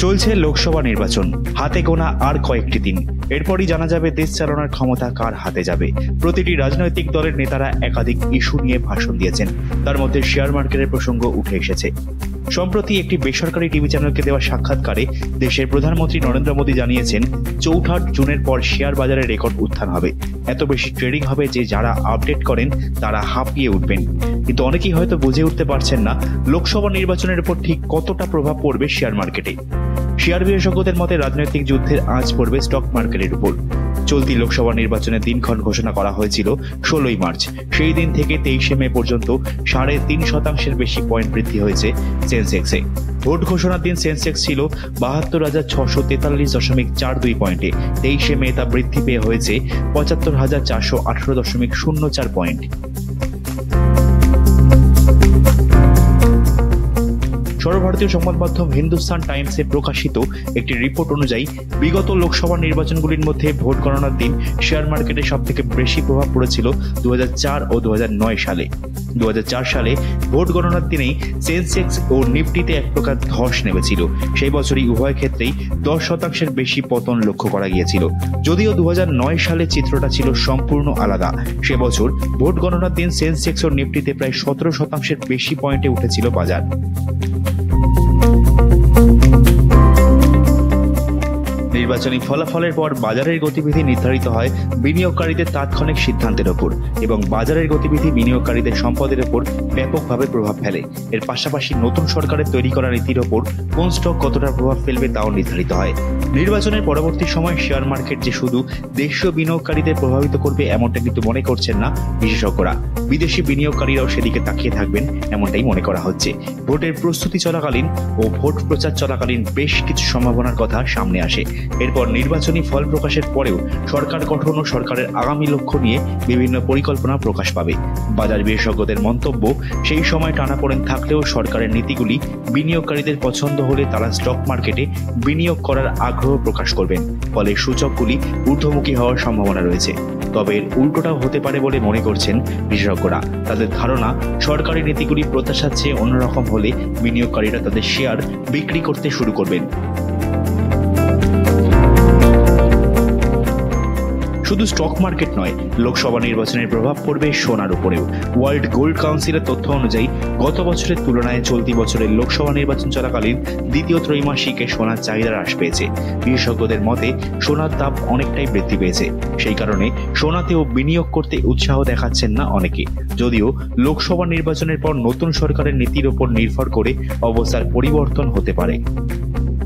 চলছে লোকসভা নির্বাচন, হাতে গোনা আর কয়েকটি দিন। এরপরই জানা যাবে দেশ চালানোর ক্ষমতা কার হাতে যাবে। প্রতিটি রাজনৈতিক দলের নেতারা একাধিক ইস্যু নিয়ে ভাষণ দিয়েছেন, তার মধ্যে শেয়ার মার্কেটের প্রসঙ্গ উঠে এসেছে। সম্প্রতি একটি বেসরকারি টিভি চ্যানেলকে দেওয়া সাক্ষাৎকারে দেশের প্রধানমন্ত্রী নরেন্দ্র মোদী জানিয়েছেন, ৪ জুনের পর শেয়ার বাজারে রেকর্ড উত্থান হবে। এত বেশি ট্রেডিং হবে যে যারা আপডেট করেন তারা হাঁপিয়ে উঠবেন। কিন্তু অনেকেই হয়তো বুঝে উঠতে পারছেন না লোকসভা নির্বাচনের উপর ঠিক কতটা প্রভাব পড়বে শেয়ার মার্কেটে। শেয়ার বিশেষজ্ঞদের মতে রাজনৈতিক যুদ্ধের আঁচ পড়বে স্টক মার্কেটের উপর। চলতি লোকসভা নির্বাচনের দিনক্ষণ ঘোষণা করা হয়েছিল ১৬ই মার্চ। সেই দিন থেকে ২৩শে মে পর্যন্ত ৩.৫% বেশি পয়েন্ট বৃদ্ধি হয়েছে সেন্সেক্সে। ভোট ঘোষণার দিন সেন্সেক্স ছিল ৭২,৬৪৩.৪২ পয়েন্টে। ২৩শে মে তা বৃদ্ধি পেয়ে হয়েছে ৭৫,৪১৮.০৪ পয়েন্ট। সর্বভারতীয় সংবাদ মাধ্যম হিন্দুস্তান টাইমসে প্রকাশিত একটি রিপোর্ট অনুযায়ী বিগত লোকসভা নির্বাচনগুলির মধ্যে ভোট গণনার দিন শেয়ার মার্কেটে সবথেকে বেশি প্রভাব পড়েছিল ২০০৪ ও ২০০৯ সালে। ২০০৪ সালে ভোট গণনার দিনেই সেন্সেক্স ও নিফটিতে এক প্রকার ধস নেমেছিল। সেই বছরই উভয় ক্ষেত্রেই ১০% বেশি পতন লক্ষ্য করা গিয়েছিল। যদিও ২০০৯ সালে চিত্রটা ছিল সম্পূর্ণ আলাদা। সে বছর ভোট গণনার দিন সেন্সেক্স ও নিফটিতে প্রায় ১৭% বেশি পয়েন্টে উঠেছিল বাজার। নির্বাচনী ফলাফলের পর বাজারের গতিবিধি নির্ধারিত হয় বিনিয়োগকারীদের তাৎক্ষণিক সিদ্ধান্তের ওপর, এবং বাজারের গতিবিধি বিনিয়োগকারীদের সম্পদের ওপর ব্যাপকভাবে প্রভাব ফেলে। এর পাশাপাশি নতুন সরকারের তৈরি করা নীতির ওপর কোন স্টক কতটা প্রভাব ফেলবে তাও নির্ধারিত হয়। নির্বাচনের পরবর্তী সময় শেয়ার মার্কেট যে শুধু দেশীয় বিনিয়োগকারীদের প্রভাবিত করবে এমনটা কিন্তু মনে করছেন না বিশেষজ্ঞরা। বিদেশি বিনিয়োগকারীরাও সেদিকে তাকিয়ে থাকবেন এমনটাই মনে করা হচ্ছে। ভোটের প্রস্তুতি চলাকালীন ও ভোট প্রচার চলাকালীন বেশ কিছু সম্ভাবনার কথা সামনে আসে। এরপর নির্বাচনী ফল প্রকাশের পরেও সরকার গঠন ও সরকারের আগামী লক্ষ্য নিয়ে বিভিন্ন পরিকল্পনা প্রকাশ পাবে। বাজার বিশেষজ্ঞদের মন্তব্য, সেই সময় টানাপোড়েন থাকলেও সরকারের নীতিগুলি বিনিয়োগকারীদের পছন্দ হলে তারা স্টক মার্কেটে বিনিয়োগ করার আগ্রহ প্রকাশ করবেন। ফলে সূচকগুলি ঊর্ধ্বমুখী হওয়ার সম্ভাবনা রয়েছে। তবে এর উল্টোটাও হতে পারে বলে মনে করছেন বিশেষজ্ঞরা। তাদের ধারণা, সরকারি নীতিগুলি প্রত্যাশার চেয়ে অন্যরকম হলে বিনিয়োগকারীরা তাদের শেয়ার বিক্রি করতে শুরু করবেন। শুধু স্টক মার্কেট নয়, লোকসভা নির্বাচনের প্রভাব পড়বে সোনার উপরেও। ওয়ার্ল্ড গোল্ড কাউন্সিলের তথ্য অনুযায়ী গত বছরের তুলনায় চলতি বছরের লোকসভা নির্বাচন চলাকালীন দ্বিতীয় ত্রৈমাসিকে সোনার চাহিদা হ্রাস পেয়েছে। বিশেষজ্ঞদের মতে সোনার দাম অনেকটাই বৃদ্ধি পেয়েছে। সেই কারণে সোনাতেও বিনিয়োগ করতে উৎসাহ দেখাচ্ছেন না অনেকে। যদিও লোকসভা নির্বাচনের পর নতুন সরকারের নীতির ওপর নির্ভর করে অবস্থার পরিবর্তন হতে পারে।